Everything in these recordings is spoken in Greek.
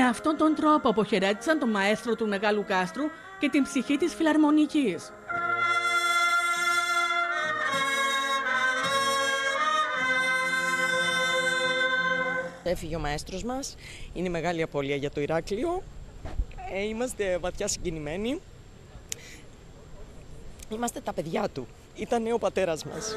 αυτόν τον τρόπο αποχαιρέτησαν τον μαέστρο του Μεγάλου Κάστρου και την ψυχή της Φιλαρμονικής. Έφυγε ο μαέστρος μας, είναι μεγάλη απώλεια για το Ηράκλειο. Είμαστε βαθιά συγκινημένοι. Είμαστε τα παιδιά του. Ήταν ο πατέρας μας.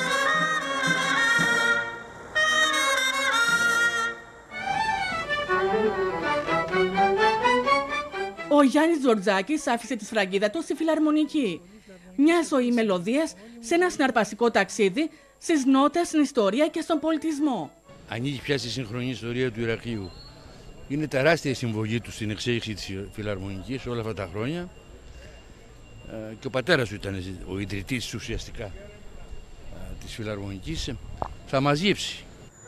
Ο Γιάννης Τζορτζάκης άφησε τη σφραγίδα του στη Φιλαρμονική. Μια ζωή μελωδίας σε ένα συναρπαστικό ταξίδι στις νότες, στην ιστορία και στον πολιτισμό. Ανοίγει πια στη σύγχρονη ιστορία του Ηρακλείου. Είναι τεράστια η συμβολή του στην εξέλιξη της Φιλαρμονικής όλα αυτά τα χρόνια. Και ο πατέρας του ήταν ο ιδρυτής ουσιαστικά της Φιλαρμονικής. Θα μαζέψει.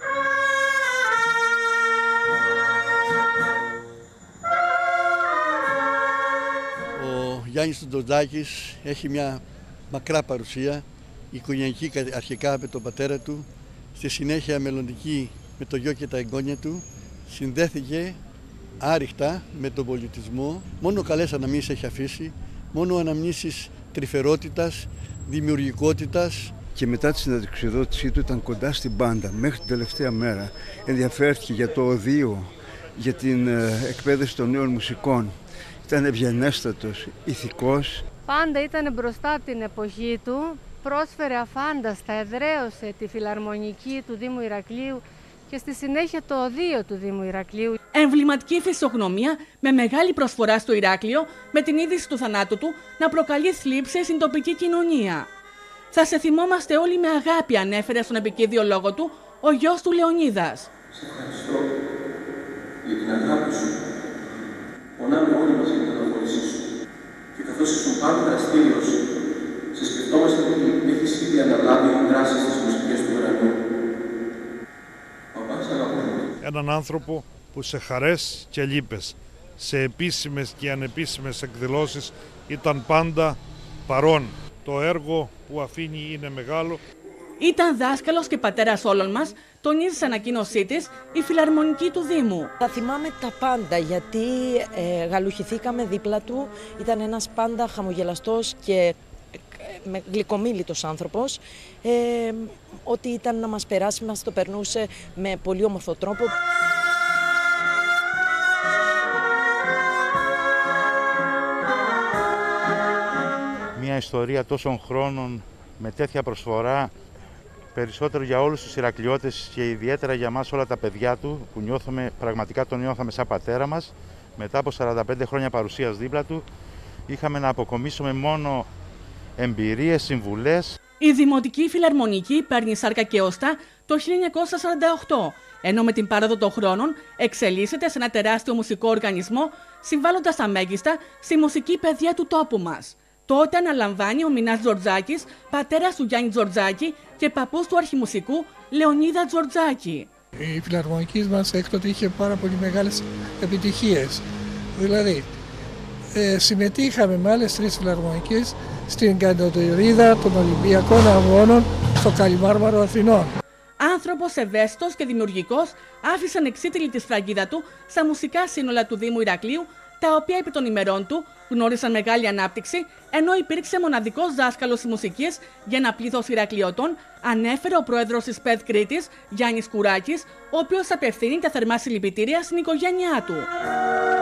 Ο Γιάννης Τζορτζάκης έχει μια μακρά παρουσία, οικογενειακή αρχικά με τον πατέρα του, στη συνέχεια μελλοντική με το γιο και τα εγγόνια του, συνδέθηκε άρρηκτα με τον πολιτισμό, μόνο καλές αναμνήσεις έχει αφήσει, μόνο αναμνήσεις τρυφερότητας, δημιουργικότητας. Και μετά τη συνταξιοδότησή του ήταν κοντά στην μπάντα μέχρι την τελευταία μέρα. Ενδιαφέρθηκε για το οδείο, για την εκπαίδευση των νέων μουσικών. Ήταν ευγενέστατος, ηθικός. Πάντα ήταν μπροστά από την εποχή του, πρόσφερε αφάνταστα, εδραίωσε τη Φιλαρμονική του Δήμου Ηρακλείου και στη συνέχεια το οδείο του Δήμου Ηρακλείου. Εμβληματική φυσιογνωμία με μεγάλη προσφορά στο Ηράκλειο, με την είδηση του θανάτου του να προκαλεί θλίψεις στην τοπική κοινωνία. Θα σε θυμόμαστε όλοι με αγάπη, ανέφερε στον επικίδιο λόγο του ο γιος του Λεωνίδας. Σε ευχαριστώ για την αγάπη σου. Πονάμε όλοι μαζί για την αναχώρησή σου. Και καθώς ήσουν πάντα δραστήριος, σε σκεφτόμαστε ότι έχεις ήδη αναλάβει δράσεις στις μουσικές του ουρανού. Παπά, σε αγαπώ. Έναν άνθρωπο που σε χαρές και λύπες, σε επίσημες και ανεπίσημες εκδηλώσεις ήταν πάντα παρόν. Το έργο που αφήνει είναι μεγάλο. Ήταν δάσκαλος και πατέρας όλων μας, τονίζει σε ανακοίνωσή της η Φιλαρμονική του Δήμου. Θα θυμάμαι τα πάντα γιατί γαλουχηθήκαμε δίπλα του. Ήταν ένας πάντα χαμογελαστός και γλυκομίλητος άνθρωπος. Ό,τι ήταν να μας περάσει μας το περνούσε με πολύ όμορφο τρόπο. Μια ιστορία τόσων χρόνων με τέτοια προσφορά, περισσότερο για όλους τους Ηρακλειώτες και ιδιαίτερα για μας όλα τα παιδιά του που πραγματικά τον νιώθαμε σαν πατέρα μας. Μετά από 45 χρόνια παρουσίας δίπλα του είχαμε να αποκομίσουμε μόνο εμπειρίες, συμβουλές. Η Δημοτική Φιλαρμονική παίρνει σάρκα και οστά το 1948, ενώ με την πάροδο των χρόνων εξελίσσεται σε ένα τεράστιο μουσικό οργανισμό, συμβάλλοντας αμέγιστα στη μουσική παιδεία του τόπου μας. Τότε αναλαμβάνει ο Μινάς Τζορτζάκης, πατέρας του Γιάννη Τζορτζάκη και παππούς του αρχιμουσικού Λεωνίδα Τζορτζάκη. Η Φιλαρμονική μας έκτοτε είχε πάρα πολύ μεγάλες επιτυχίες. Δηλαδή, συμμετείχαμε με άλλες 3 φιλαρμονικές στην Καντοτορίδα των Ολυμπιακών Αγώνων στο Καλιμάρμαρο Αθηνών. Άνθρωπος ευαίσθητος και δημιουργικός, άφησε ανεξίτηλη τη σφραγίδα του στα μουσικά σύνολα του Δήμου Ηρακλείου, τα οποία επί των ημερών του γνώρισαν μεγάλη ανάπτυξη, ενώ υπήρξε μοναδικός δάσκαλος μουσικής για ένα πλήθος Ηρακλειωτών, ανέφερε ο πρόεδρος της ΠΕΔ Κρήτης, Γιάννης Κουράκης, ο οποίος απευθύνει τα θερμά συλληπιτήρια στην οικογένειά του.